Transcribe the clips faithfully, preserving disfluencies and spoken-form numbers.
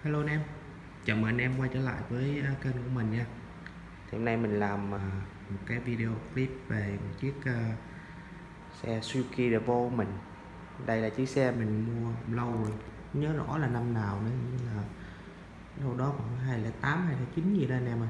Hello anh em, chào mừng anh em quay trở lại với uh, kênh của mình nha. Thì hôm nay mình làm uh, một cái video clip về một chiếc uh, xe Suzuki Revo của mình. Đây là chiếc xe mình mua lâu rồi, không nhớ rõ là năm nào nữa, như là đâu đó khoảng hai không không tám, hai không không chín gì đó anh em ơi.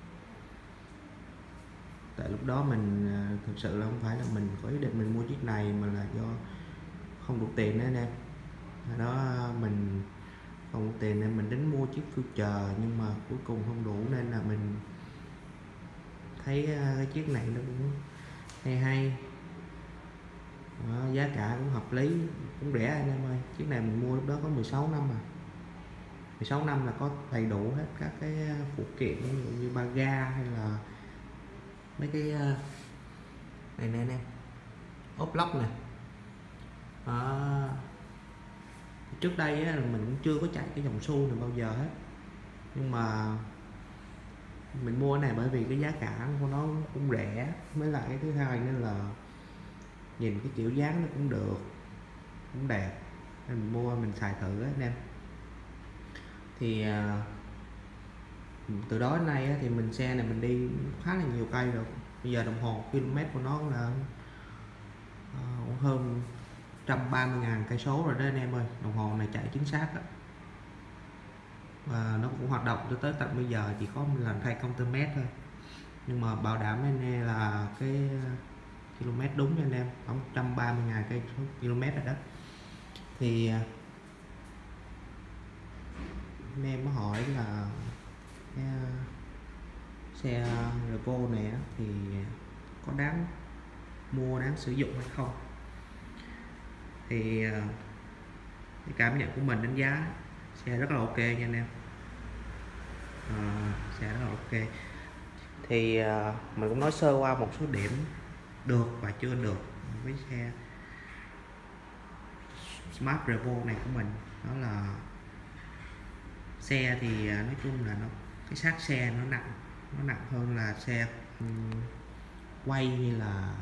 Tại lúc đó mình uh, thực sự là không phải là mình có ý định mình mua chiếc này, mà là do không đủ tiền đó anh em. Hồi đó uh, mình không đủ tiền nên mình đến mua chiếc Future, nhưng mà cuối cùng không đủ nên là mình thấy cái chiếc này nó cũng hay hay. Đó, giá cả cũng hợp lý, cũng rẻ anh em ơi. Chiếc này mình mua lúc đó có mười sáu năm mà mười sáu năm là có đầy đủ hết các cái phụ kiện, ví dụ như ba ga hay là mấy cái này nè anh em, ốp lóc này. Đó. Trước đây á, mình cũng chưa có chạy cái dòng xu này bao giờ hết, nhưng mà mình mua cái này bởi vì cái giá cả của nó cũng rẻ, với lại cái thứ hai nên là nhìn cái kiểu dáng nó cũng được, cũng đẹp nên mình mua mình xài thử anh em. Thì à, từ đó đến nay á, thì mình xe này mình đi khá là nhiều cây rồi. Bây giờ đồng hồ km của nó là à, hơn một trăm ba mươi ngàn cây số rồi đó anh em ơi. Đồng hồ này chạy chính xác đó. Và nó cũng hoạt động cho tới tận bây giờ, chỉ có một lần thay công tơ mét thôi, nhưng mà bảo đảm anh em là cái km đúng cho anh em, khoảng một trăm ba mươi ngàn cây số km rồi đó. Thì anh em có hỏi là cái xe Revo này thì có đáng mua, đáng sử dụng hay không. Thì cái cảm nhận của mình đánh giá xe rất là ok nha anh em. À, xe rất là ok. Thì mình cũng nói sơ qua một số điểm được và chưa được với xe Smart Revo này của mình. Đó là xe thì nói chung là nó cái xác xe nó nặng nó nặng hơn là xe um, quay như là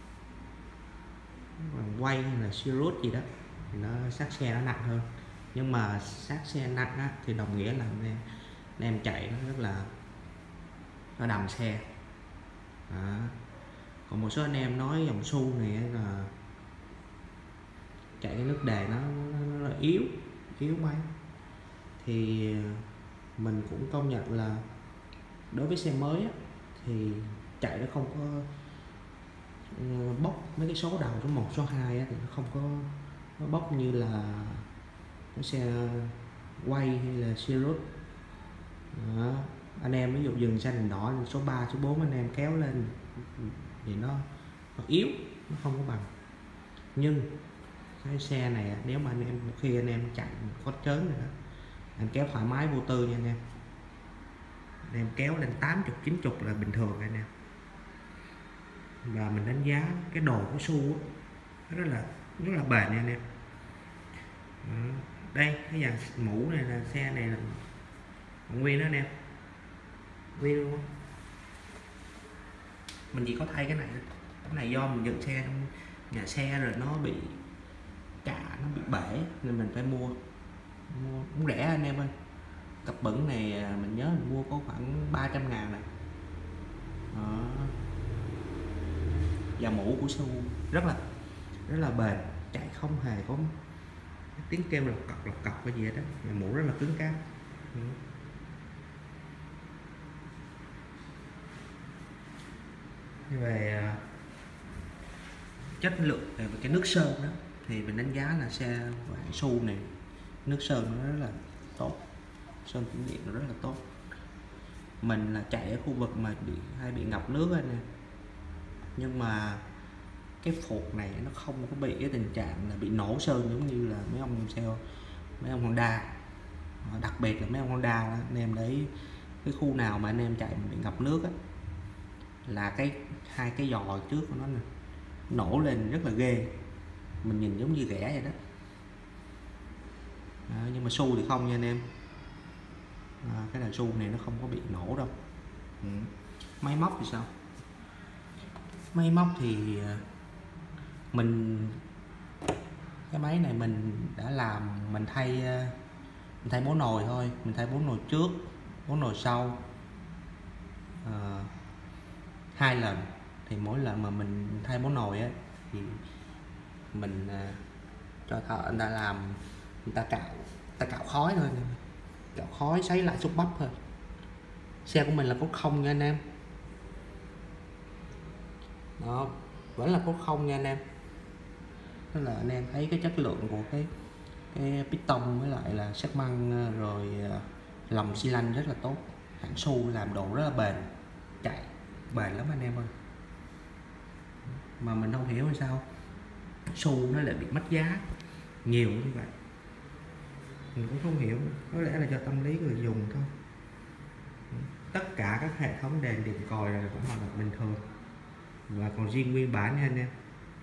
quay hay là Sirius gì đó, thì nó xác xe nó nặng hơn. Nhưng mà xác xe nặng á, thì đồng nghĩa là anh em, anh em chạy nó rất là nó đầm xe. Đó. Còn một số anh em nói dòng xu này là chạy cái nước đề nó, nó, nó yếu yếu mấy, thì mình cũng công nhận là đối với xe mới á, thì chạy nó không có bốc mấy cái số đầu số một số hai á, thì nó không có nó bốc như là cái xe quay hay là Sirius. Đó. Anh em ví dụ dừng xanh đèn đỏ số ba số bốn anh em kéo lên thì nó, nó yếu, nó không có bằng. Nhưng cái xe này nếu mà anh em khi anh em chạy có chớn rồi đó, anh kéo thoải mái vô tư nha anh em. Anh em kéo lên tám mươi chín mươi là bình thường anh em. Và mình đánh giá cái đồ của xu nó rất là rất là bền nha anh em. Đó. Đây cái dàn mũ này là xe này là nguyên đó anh em, nguyên luôn. Mình chỉ có thay cái này, cái này do mình dựng xe trong nhà xe rồi nó bị cả nó bị bể nên mình phải mua mua cũng rẻ anh em ơi. Cặp bẩn này mình nhớ mình mua có khoảng ba trăm ngàn này. Đó. Và mũ của Su rất là rất là bền, chạy không hề có tiếng kêu lọc cọc lọc cọc cái gì đó. Và mũ rất là cứng cáp. Ừ. Về chất lượng về cái nước sơn đó thì mình đánh giá là xe loại Su này nước sơn nó rất là tốt, sơn tĩnh điện nó rất là tốt. Mình là chạy ở khu vực mà bị hay bị ngập nước anh nè, nhưng mà cái phuộc này nó không có bị cái tình trạng là bị nổ sơn giống như là mấy ông xe mấy ông Honda. Đặc biệt là mấy ông Honda đó, anh em đấy, cái khu nào mà anh em chạy bị ngập nước á, là cái hai cái giò trước của nó nè nổ lên rất là ghê, mình nhìn giống như ghẻ vậy đó. À, nhưng mà Su thì không nha anh em. À, cái là Su này nó không có bị nổ đâu. Ừ. Máy móc thì sao? Máy móc thì mình cái máy này mình đã làm mình thay mình thay bố nồi thôi, mình thay bố nồi trước, bố nồi sau à, hai lần. Thì mỗi lần mà mình thay bố nồi á thì mình à, cho thợ anh ta làm, người ta cạo, ta cạo khói thôi, cạo khói sấy lại xúc bắp thôi. Xe của mình là có không nha anh em, đó vẫn là có không nha anh em. Đó là anh em thấy cái chất lượng của cái cái piston với lại là xi măng rồi lòng xi lanh rất là tốt. Hãng Su làm đồ rất là bền, chạy bền lắm anh em ơi. Mà mình không hiểu hay sao Su nó lại bị mất giá nhiều như vậy, mình cũng không hiểu. Có lẽ là do tâm lý người dùng thôi. Tất cả các hệ thống đèn điện còi là vẫn hoạt động bình thường, và còn riêng nguyên bản nha anh em.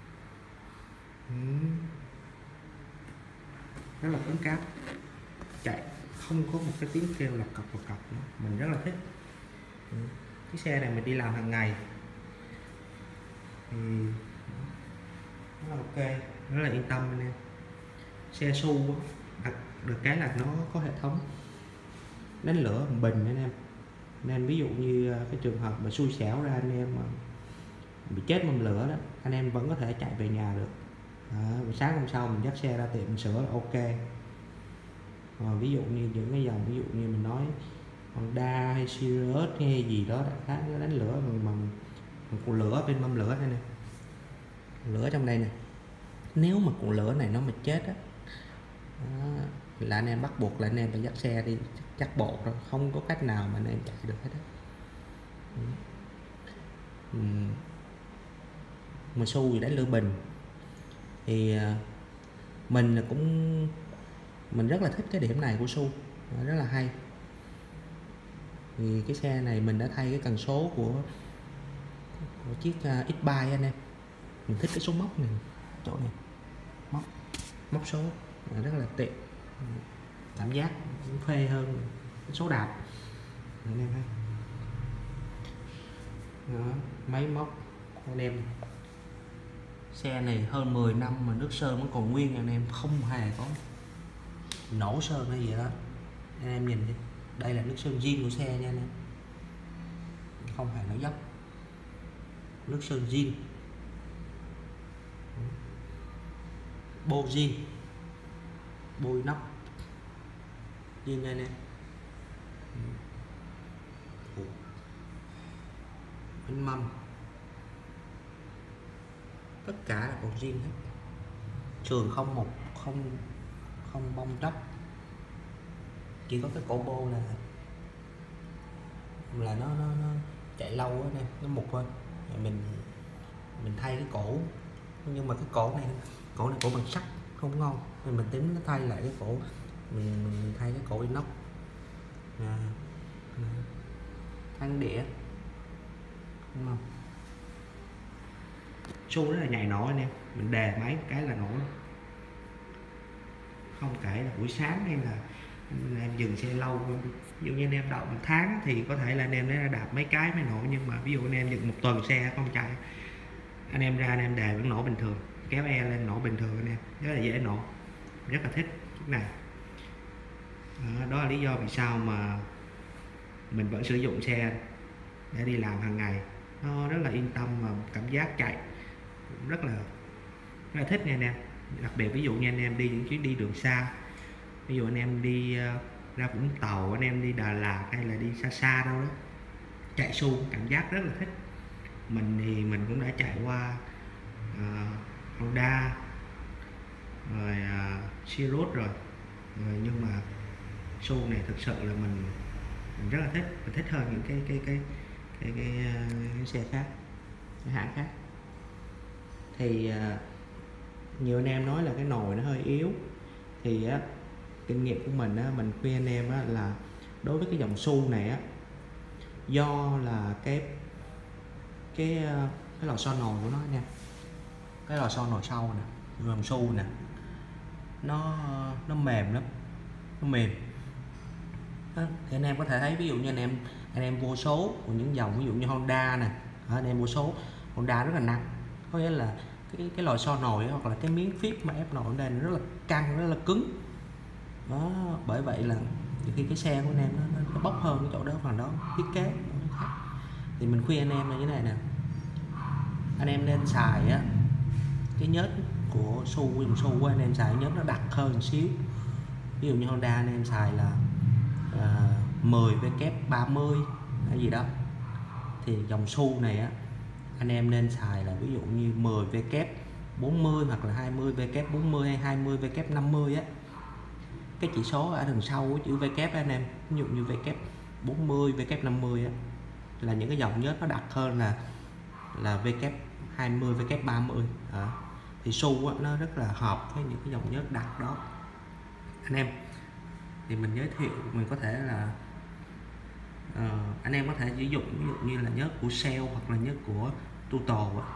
Rất là cứng cáp, chạy không có một cái tiếng kêu lọc cọc lọc cọc nữa. Mình rất là thích. Cái xe này mình đi làm hàng ngày thì rất là ok, rất là yên tâm anh em. Xe Su đặt được cái là nó có hệ thống đánh lửa bằng bình anh em, nên ví dụ như cái trường hợp mà xui xẻo ra anh em mà bị chết mâm lửa đó, anh em vẫn có thể chạy về nhà được. À, sáng hôm sau mình dắt xe ra tiệm mình sửa là ok. À, ví dụ như những cái dòng ví dụ như mình nói Honda hay Sirius hay gì đó đã đánh lửa bằng, bằng, bằng cuộn lửa bên mâm lửa đây nè, lửa trong đây nè. Nếu mà cuộn lửa này nó mà chết á, đó, là anh em bắt buộc là anh em phải dắt xe đi chắc bộ rồi, không có cách nào mà anh em chạy được hết á. Mà Su thì đánh lửa bình thì mình cũng mình rất là thích cái điểm này của Su, rất là hay. Thì cái xe này mình đã thay cái cần số của, của chiếc uh, X ba anh em. Mình thích cái số móc này, chỗ này móc móc số rất là tiện, cảm giác cũng phê hơn cái số đạp anh em thấy. Đó, máy móc anh em. Xe này hơn mười năm mà nước sơn vẫn còn nguyên anh em, không hề có nổ sơn hay gì đó. Anh em nhìn đi, đây là nước sơn zin của xe nha anh em, không hề nổi dốc, nước sơn zin, bô zin, bôi nóc zin nha anh em. Bánh mâm tất cả là còn zin hết, sườn không một không không bong tróc, chỉ có cái cổ bô là là nó nó, nó chạy lâu á nè, nó mục thôi. Mình mình thay cái cổ, nhưng mà cái cổ này cổ này cổ bằng sắt không ngon, nên mình tính nó thay lại cái cổ, mình, mình thay cái cổ inox. À, than đĩa đúng không? Su rất là nhạy nổ anh em, mình đề máy cái là nổ, không kể là buổi sáng hay là anh em dừng xe lâu. Ví dụ như anh em đậu một tháng thì có thể là anh em để đạp mấy cái mới nổ, nhưng mà ví dụ anh em dừng một tuần xe không chạy, anh em ra anh em đề vẫn nổ bình thường, kéo e lên nổ bình thường anh em, rất là dễ nổ, rất là thích cái này. Đó, đó là lý do vì sao mà mình vẫn sử dụng xe để đi làm hàng ngày, nó rất là yên tâm và cảm giác chạy cũng rất là rất là thích nha anh em. Đặc biệt ví dụ như anh em đi những chuyến đi đường xa, ví dụ anh em đi uh, ra Vũng Tàu, anh em đi Đà Lạt hay là đi xa xa đâu đó, chạy Su cảm giác rất là thích. Mình thì mình cũng đã chạy qua uh, Honda rồi uh, Sirius rồi. rồi nhưng mà Su này thực sự là mình, mình rất là thích, mình thích hơn những cái cái cái cái, cái, cái, cái xe khác, cái hãng khác. Thì uh, nhiều anh em nói là cái nồi nó hơi yếu, thì á, kinh nghiệm của mình á, mình khuyên anh em á, là đối với cái dòng Su này á, do là cái cái cái lò xo nồi của nó nha, cái lò xo nồi sau nè, dòng Su nè, nó nó mềm lắm, nó mềm đó. Thì anh em có thể thấy, ví dụ như anh em anh em vô số của những dòng ví dụ như Honda nè, anh em vô số Honda rất là nặng, có nghĩa là cái cái lò xo nồi hoặc là cái miếng phíp mà ép nồi ở đây nó rất là căng, rất là cứng. đó. Bởi vậy là khi cái xe của anh em nó, nó bốc hơn cái chỗ đó, phần đó thiết kế thì mình khuyên anh em là như thế này nè, anh em nên xài á cái nhớt của xu dùng xu của anh em xài nhớt nó đặc hơn một xíu. Ví dụ như Honda anh em xài là à, mười W ba mươi hay gì đó, thì dòng xu này á anh em nên xài là ví dụ như mười W bốn mươi hoặc là hai mươi W bốn mươi hay hai mươi W năm mươi á. Cái chỉ số ở đằng sau của chữ W anh em, ví dụ như W bốn mươi, W năm mươi á, là những cái dòng nhớt nó đặc hơn là là W hai mươi, W ba mươi. À, thì xu á, nó rất là hợp với những cái dòng nhớt đặc đó anh em. Thì mình giới thiệu, mình có thể là uh, anh em có thể sử dụng ví dụ như là nhớt của Shell hoặc là nhớt của Total á.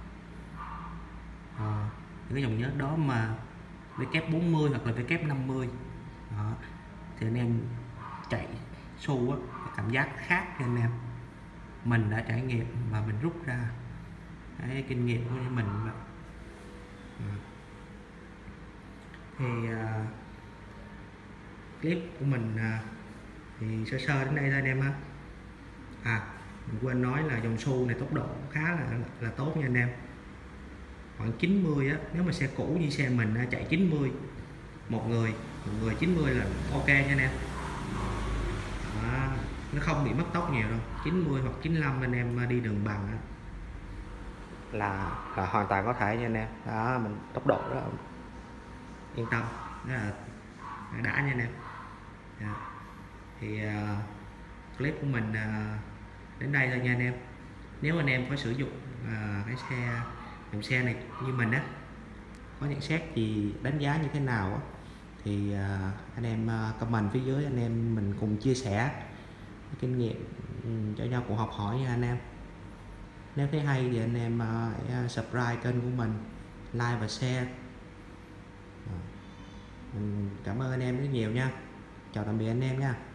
À, những cái dòng nhớt đó mà W bốn mươi hoặc là W năm mươi đó, thì anh em chạy xu á, cảm giác khác cho anh em. Mình đã trải nghiệm và mình rút ra cái kinh nghiệm của mình. À. Thì uh, clip của mình uh, thì sơ sơ đến đây thôi anh em ha. À, mình quên nói là dòng xu này tốc độ khá là là tốt nha anh em, khoảng chín mươi á. Nếu mà xe cũ như xe mình chạy chín mươi một người một người chín mươi là ok nha anh em. Đó, nó không bị mất tốc nhiều đâu. Chín mươi hoặc chín mươi lăm anh em đi đường bằng á, là là hoàn toàn có thể nha anh em. Đó, mình tốc độ đó yên tâm, đó là đã nha anh em. Yeah. Thì uh, clip của mình uh, đến đây thôi nha anh em. Nếu anh em có sử dụng uh, cái xe dòng xe này như mình á, có nhận xét gì, đánh giá như thế nào á, thì uh, anh em uh, comment phía dưới, anh em mình cùng chia sẻ kinh nghiệm um, cho nhau, cùng học hỏi nha anh em. Nếu thấy hay thì anh em uh, subscribe kênh của mình, like và share. uh, mình cảm ơn anh em rất nhiều nha. Chào tạm biệt anh em nha.